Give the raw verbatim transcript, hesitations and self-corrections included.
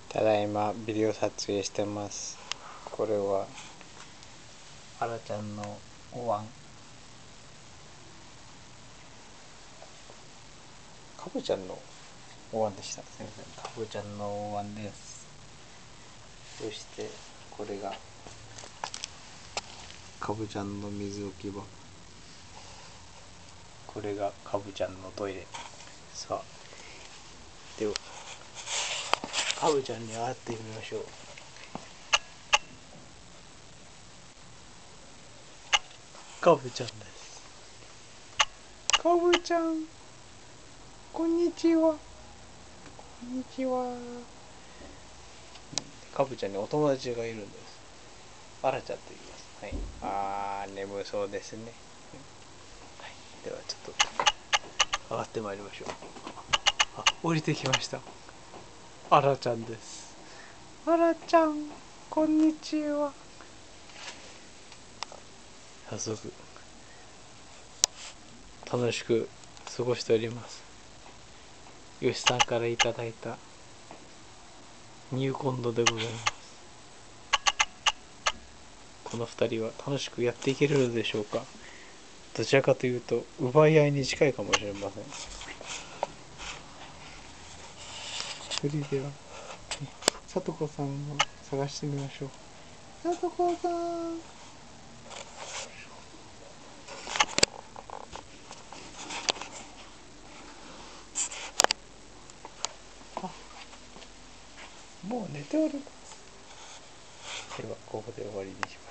ただいまビデオ撮影してます。これはあらちゃんのお椀、かぶちゃんのお椀でした。すみません、かぶちゃんのお椀です。そしてこれがかぶちゃんの水置き場、これがかぶちゃんのトイレ。さあではかぶちゃんに会ってみましょう。かぶちゃんです。かぶちゃん、こんにちは。こんにちは。かぶちゃんにお友達がいるんです。あらちゃんと言います。はい。あー、眠そうですね。はい。ではちょっと上がってまいりましょう。あ、降りてきました。あらちゃんです。あらちゃん、こんにちは。早速楽しく過ごしております。よしさんからいただいたニューコンドでございます。このふたりは楽しくやっていけるのでしょうか。どちらかというと奪い合いに近いかもしれません。それではさとこさんを探してみましょう。さとこさん、あ、もう寝ております。ではここで終わりにします。